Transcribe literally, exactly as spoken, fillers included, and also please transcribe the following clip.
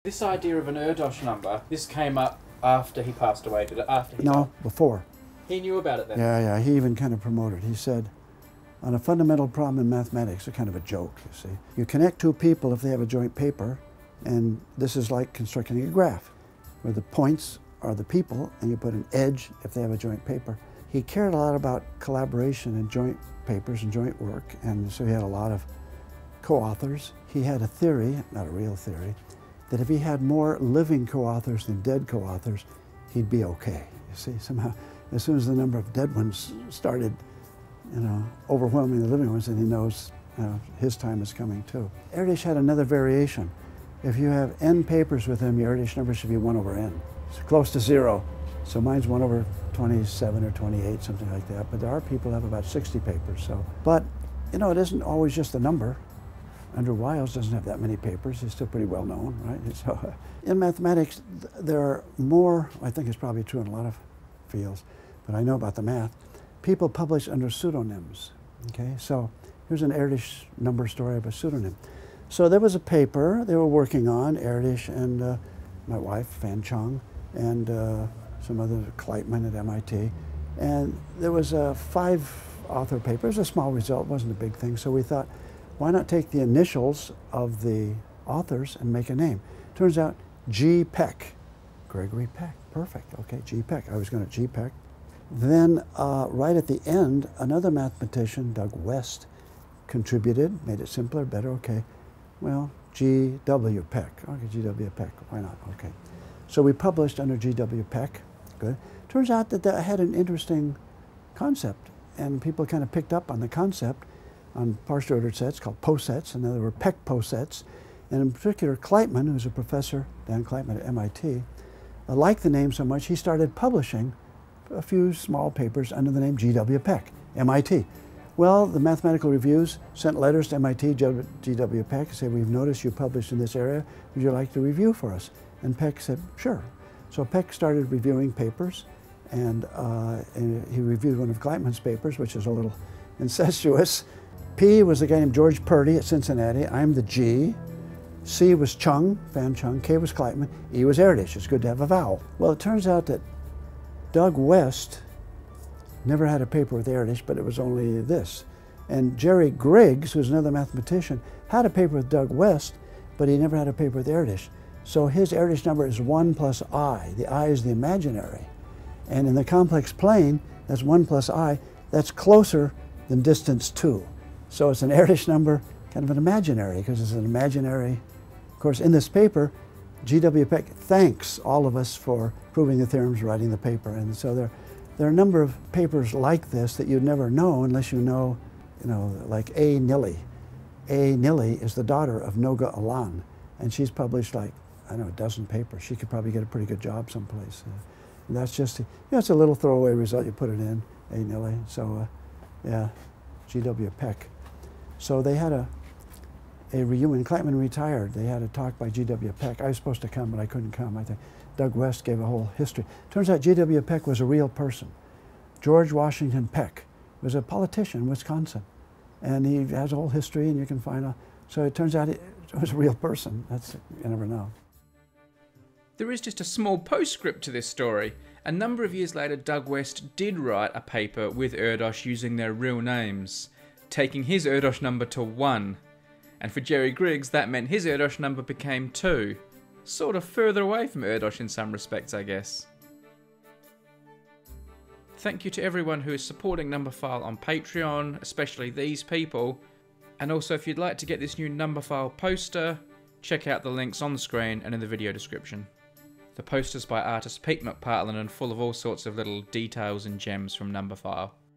This idea of an Erdős number, this came up after he passed away, did it? After he No, died? before. He knew about it then? Yeah, yeah, he even kind of promoted. He said, on a fundamental problem in mathematics, a kind of a joke, you see. You connect two people if they have a joint paper, and this is like constructing a graph, where the points are the people, and you put an edge if they have a joint paper. He cared a lot about collaboration and joint papers and joint work, and so he had a lot of co-authors. He had a theory, not a real theory, that if he had more living co-authors than dead co-authors, he'd be okay. You see, somehow, as soon as the number of dead ones started, you know, overwhelming the living ones, then he knows, you know, his time is coming too. Erdős had another variation. If you have n papers with him, your Erdős number should be one over n. It's close to zero. So mine's one over twenty-seven or twenty-eight, something like that. But there are people who have about sixty papers. So, but you know, it isn't always just a number. Andrew Wiles doesn't have that many papers. He's still pretty well known, right? So, in mathematics, there are more. I think it's probably true in a lot of fields, but I know about the math. People publish under pseudonyms. Okay, so here's an Erdős number story of a pseudonym. So there was a paper they were working on, Erdős and uh, my wife, Fan Chung, and uh, some other Kleitman at M I T. And there was a five author paper. It was a small result, wasn't a big thing. So we thought, why not take the initials of the authors and make a name? Turns out G. Peck, Gregory Peck, perfect, okay, G. Peck. I was going to G. Peck. Then uh, right at the end, another mathematician, Doug West, contributed, made it simpler, better, okay. Well, G W. Peck, okay, G W. Peck, why not, okay. So we published under G W. Peck, good. Turns out that that had an interesting concept, and people kind of picked up on the concept on partially ordered sets called posets, and there were Peck posets. And in particular, Kleitman, who's a professor, Dan Kleitman at M I T, uh, liked the name so much he started publishing a few small papers under the name G W. Peck, M I T. Well, the mathematical reviews sent letters to M I T, G W. Peck, and said, we've noticed you published in this area, would you like to review for us? And Peck said, sure. So Peck started reviewing papers, and, uh, and he reviewed one of Kleitman's papers, which is a little incestuous. P was a guy named George Purdy at Cincinnati. I'm the G. C was Chung, Fan Chung. K was Kleitman. E was Erdős. It's good to have a vowel. Well, it turns out that Doug West never had a paper with Erdős, but it was only this. And Jerry Griggs, who's another mathematician, had a paper with Doug West, but he never had a paper with Erdős. So his Erdős number is one plus I. The I is the imaginary. And in the complex plane, that's one plus I. That's closer than distance two. So it's an Erdős number, kind of an imaginary, because it's an imaginary. Of course, in this paper, G W. Peck thanks all of us for proving the theorems, writing the paper. And so there, there are a number of papers like this that you'd never know unless you know, you know, like A. Nilly. A. Nilly is the daughter of Noga Alan, and she's published like, I don't know, a dozen papers. She could probably get a pretty good job someplace. Uh, and that's just, you know, it's a little throwaway result. You put it in, A. Nilly. So, uh, yeah, G W. Peck. So they had a, a reunion. Kleitman retired. They had a talk by G W. Peck. I was supposed to come, but I couldn't come. I think Doug West gave a whole history. Turns out G W. Peck was a real person. George Washington Peck was a politician in Wisconsin. And he has a whole history, and you can find out. So it turns out it was a real person. That's, you never know. There is just a small postscript to this story. A number of years later, Doug West did write a paper with Erdős using their real names, taking his Erdős number to one. And for Jerry Griggs, that meant his Erdős number became two. Sort of further away from Erdős in some respects, I guess. Thank you to everyone who is supporting Numberphile on Patreon, especially these people. And also, if you'd like to get this new Numberphile poster, check out the links on the screen and in the video description. The poster's by artist Pete McPartlin and full of all sorts of little details and gems from Numberphile.